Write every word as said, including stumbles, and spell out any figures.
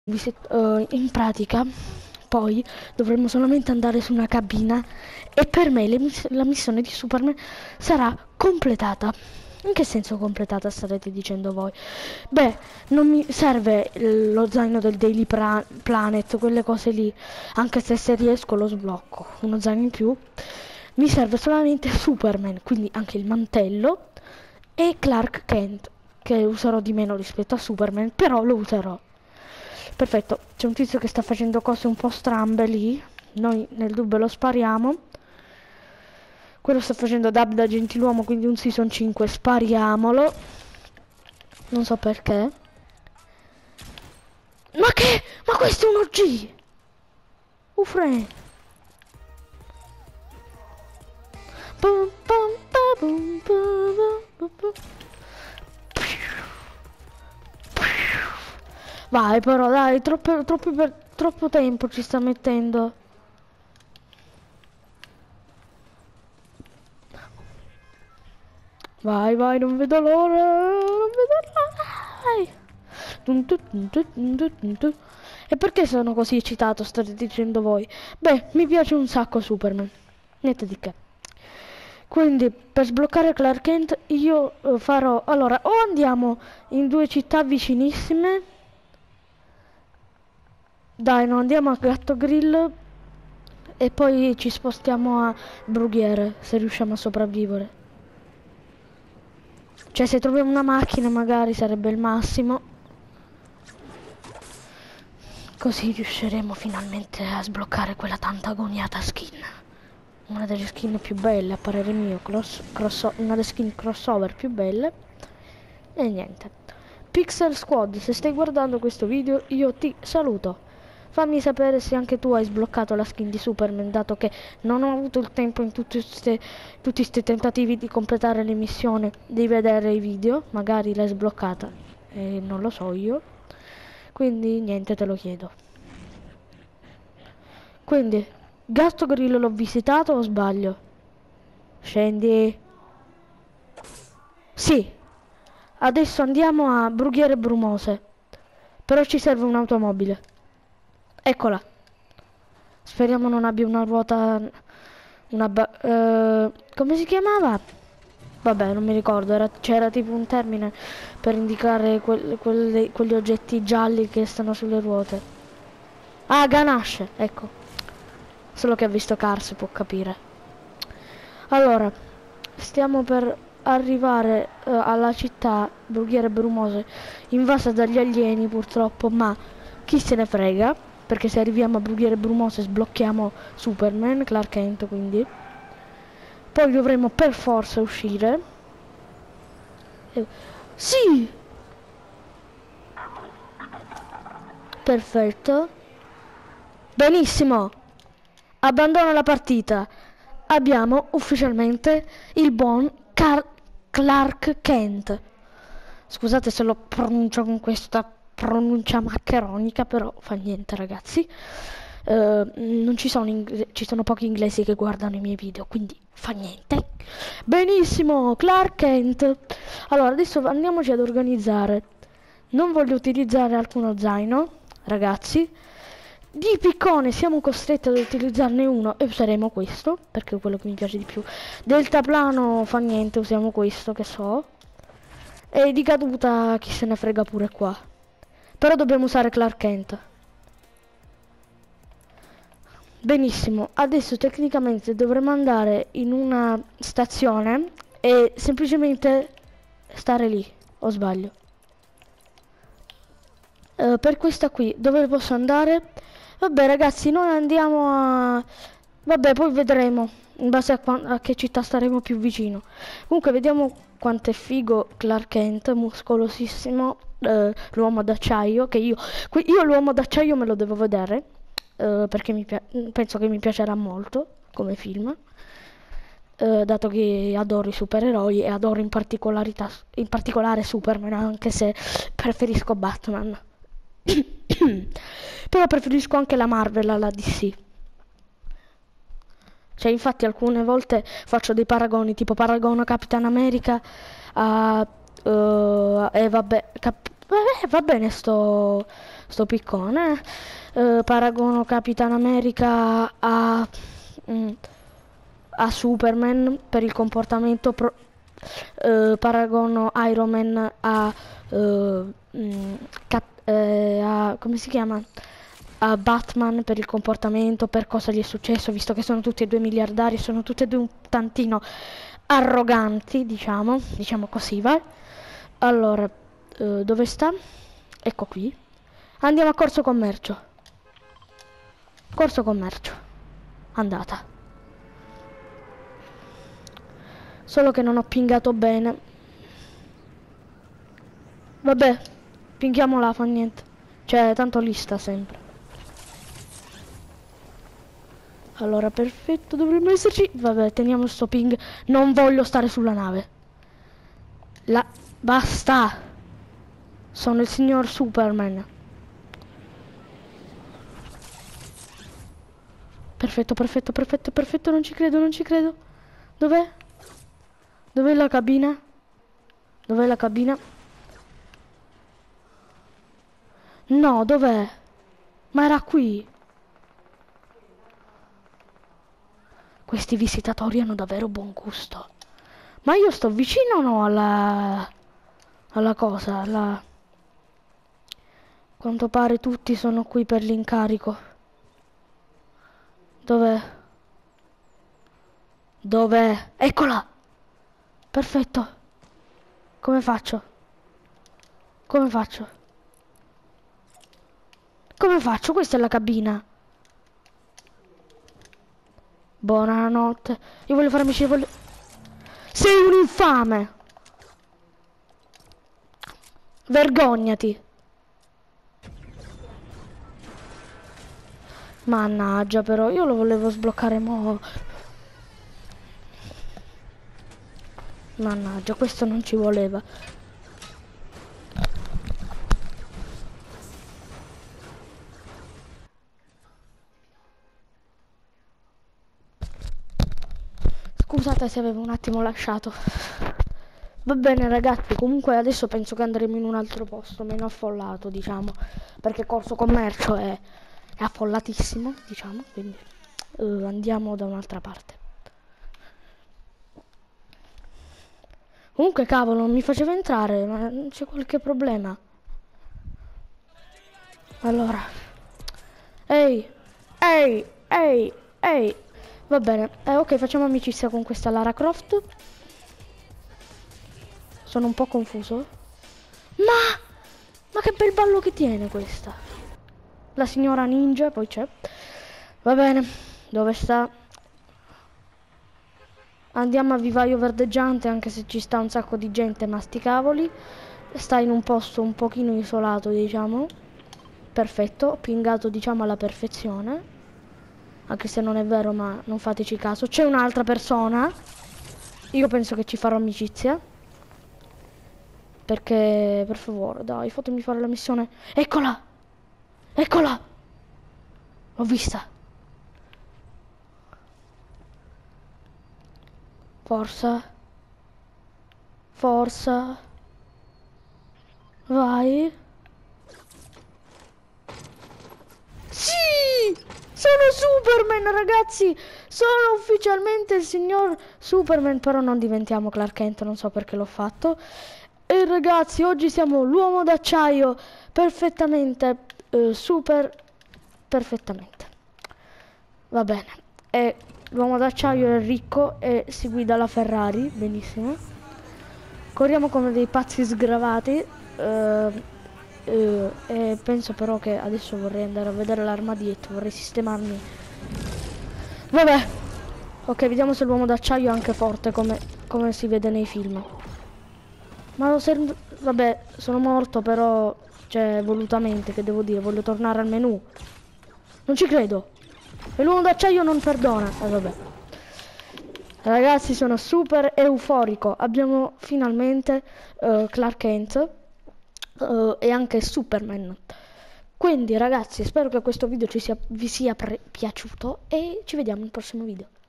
Uh, in pratica poi dovremmo solamente andare su una cabina e per me miss la missione di Superman sarà completata. In che senso completata, starete dicendo voi? Beh, non mi serve lo zaino del Daily pra Planet, quelle cose lì, anche se se riesco lo sblocco, uno zaino in più. Mi serve solamente Superman, quindi anche il mantello, e Clark Kent, che userò di meno rispetto a Superman, però lo userò. Perfetto, c'è un tizio che sta facendo cose un po' strambe lì, noi nel dubbio lo spariamo. Quello sta facendo dub da gentiluomo, quindi un season cinque, spariamolo. Non so perché. Ma che? Ma questo è un O G! Ufre! Vai però, dai, troppo, troppo, per, troppo tempo ci sta mettendo. Vai, vai, non vedo l'ora, non vedo l'ora. E perché sono così eccitato, state dicendo voi? Beh, mi piace un sacco Superman. Niente di che. Quindi, per sbloccare Clark Kent, io uh, farò... Allora, o andiamo in due città vicinissime. Dai, no, andiamo a Gatto Grill. E poi ci spostiamo a Brughiere, se riusciamo a sopravvivere. Cioè, se troviamo una macchina magari sarebbe il massimo. Così riusciremo finalmente a sbloccare quella tanto agoniata skin. Una delle skin più belle, a parere mio, cross, cross, una delle skin crossover più belle. E niente. Pixel Squad, se stai guardando questo video, io ti saluto. Fammi sapere se anche tu hai sbloccato la skin di Superman, dato che non ho avuto il tempo in tutti questi tentativi di completare le missioni, di vedere i video. Magari l'hai sbloccata e non lo so io. Quindi niente, te lo chiedo. Quindi, Gatto Grillo l'ho visitato o sbaglio? Scendi. Sì. Adesso andiamo a Brughiere Brumose. Però ci serve un'automobile. Eccola. Speriamo non abbia una ruota... Una ba... Uh, come si chiamava? Vabbè, non mi ricordo. C'era tipo un termine per indicare quel, quelle, quegli oggetti gialli che stanno sulle ruote. Ah, ganasce, ecco. Solo che ha visto Cars, può capire. Allora, stiamo per arrivare uh, alla città Brughiere Brumose, invasa dagli alieni purtroppo, ma chi se ne frega, perché se arriviamo a Brughiere Brumose sblocchiamo Superman, Clark Kent, quindi. Poi dovremo per forza uscire. E... Sì! Perfetto. Benissimo! Abbandona la partita. Abbiamo ufficialmente il buon Car Clark Kent. Scusate se lo pronuncio con questa pronuncia maccheronica, però fa niente, ragazzi. Uh, non ci sono, ci sono pochi inglesi che guardano i miei video, quindi fa niente. Benissimo, Clark Kent. Allora, adesso andiamoci ad organizzare. Non voglio utilizzare alcuno zaino, ragazzi. Di piccone siamo costretti ad utilizzarne uno e useremo questo, perché è quello che mi piace di più. Deltaplano fa niente, usiamo questo che so. E di caduta chi se ne frega pure qua. Però dobbiamo usare Clark Kent. Benissimo, adesso tecnicamente dovremmo andare in una stazione e semplicemente stare lì, o sbaglio? Uh, per questa qui, dove posso andare? Vabbè ragazzi, noi andiamo a... Vabbè, poi vedremo, in base a, a che città staremo più vicino. Comunque, vediamo quanto è figo Clark Kent, muscolosissimo, uh, l'uomo d'acciaio, che io... Io l'uomo d'acciaio me lo devo vedere, uh, perché mi penso che mi piacerà molto, come film. Uh, dato che adoro i supereroi e adoro in, in particolare Superman, anche se preferisco Batman. Però preferisco anche la Marvel alla D C. Cioè, infatti alcune volte faccio dei paragoni, tipo paragono Capitan America a uh, e vabbè Cap Eh, va bene sto, sto piccone. Eh, paragono Capitan America a, mm, a Superman per il comportamento. Pro, eh, paragono Iron Man a, eh, mm, Cap- eh, a come si chiama? A Batman per il comportamento, per cosa gli è successo, visto che sono tutti e due miliardari, sono tutti e due un tantino arroganti, diciamo, diciamo così, va? Allora, eh, dove sta? Ecco qui. Andiamo a Corso Commercio. Corso Commercio. Andata. Solo che non ho pingato bene. Vabbè, pinghiamola, fa niente. Cioè, tanto lì sta sempre. Allora, perfetto, dovremmo esserci. Vabbè, teniamo sto ping. Non voglio stare sulla nave. La... Basta. Sono il signor Superman. Perfetto, perfetto, perfetto, perfetto. Non ci credo, non ci credo. Dov'è? Dov'è la cabina? Dov'è la cabina? No, dov'è? Ma era qui. Questi visitatori hanno davvero buon gusto. Ma io sto vicino o no alla... alla cosa, alla... Quanto pare tutti sono qui per l'incarico. Dov'è? Dov'è? Eccola! Perfetto. Come faccio? Come faccio? Come faccio? Questa è la cabina. Buonanotte. Io voglio fare amici, voglio... Sei un infame! Vergognati! Mannaggia, però, io lo volevo sbloccare mo'. Mannaggia, questo non ci voleva. Scusate se avevo un attimo lasciato. Va bene ragazzi, comunque adesso penso che andremo in un altro posto, meno affollato, diciamo. Perché Corso Commercio è, è affollatissimo, diciamo, quindi uh, andiamo da un'altra parte. Comunque cavolo, non mi faceva entrare, ma c'è qualche problema. Allora. Ehi, ehi, ehi, ehi. Va bene, eh, ok, facciamo amicizia con questa Lara Croft. Sono un po' confuso. Ma, ma che bel ballo che tiene questa. La signora ninja, poi c'è. Va bene, dove sta? Andiamo a Vivaio Verdeggiante, anche se ci sta un sacco di gente, ma sti cavoli. Sta in un posto un pochino isolato, diciamo. Perfetto, ho pingato, diciamo, alla perfezione. Anche se non è vero, ma non fateci caso. C'è un'altra persona. Io penso che ci farò amicizia. Perché, per favore, dai, fatemi fare la missione. Eccola! Eccola! L'ho vista. Forza. Forza. Vai. Sì! Sono Superman, ragazzi! Sono ufficialmente il signor Superman, però non diventiamo Clark Kent, non so perché l'ho fatto. E ragazzi, oggi siamo l'uomo d'acciaio, perfettamente, eh, super, perfettamente. Va bene. E l'uomo d'acciaio è ricco e si guida la Ferrari, benissimo. Corriamo come dei pazzi sgravati. Eh, eh, e penso però che adesso vorrei andare a vedere l'armadietto, vorrei sistemarmi. Vabbè. Ok, vediamo se l'uomo d'acciaio è anche forte come, come si vede nei film. Ma lo serve... Vabbè, sono morto però, cioè, volutamente, che devo dire, voglio tornare al menu. Non ci credo. E l'uomo d'acciaio non perdona. Eh, vabbè. Ragazzi, sono super euforico. Abbiamo finalmente uh, Clark Kent uh, e anche Superman. Quindi, ragazzi, spero che questo video ci sia, vi sia piaciuto e ci vediamo nel prossimo video.